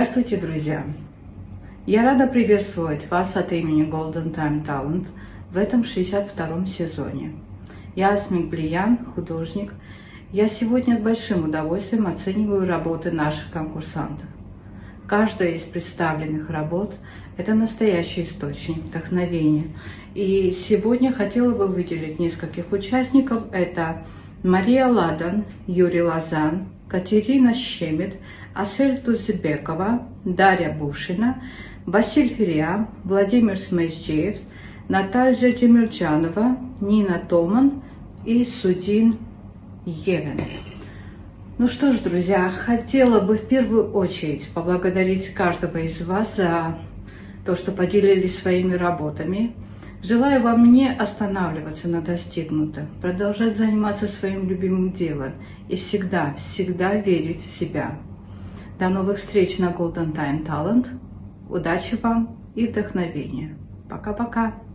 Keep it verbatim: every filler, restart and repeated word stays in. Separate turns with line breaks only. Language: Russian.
Здравствуйте, друзья! Я рада приветствовать вас от имени Golden Time Talent в этом шестьдесят втором сезоне. Я Асмик-Блиян, художник. Я сегодня с большим удовольствием оцениваю работы наших конкурсантов. Каждая из представленных работ – это настоящий источник вдохновения. И сегодня хотела бы выделить нескольких участников. Это Мария Ладан, Юрий Лозан, Катерина Щемет, Асель Тузебекова, Дарья Бушина, Василь Хириам, Владимир Смайсджиев, Наталья Демирджанова, Нина Томан и Судин Евен. Ну что ж, друзья, хотела бы в первую очередь поблагодарить каждого из вас за то, что поделились своими работами. Желаю вам не останавливаться на достигнутом, продолжать заниматься своим любимым делом и всегда, всегда верить в себя. До новых встреч на Golden Time Talent. Удачи вам и вдохновения. Пока-пока.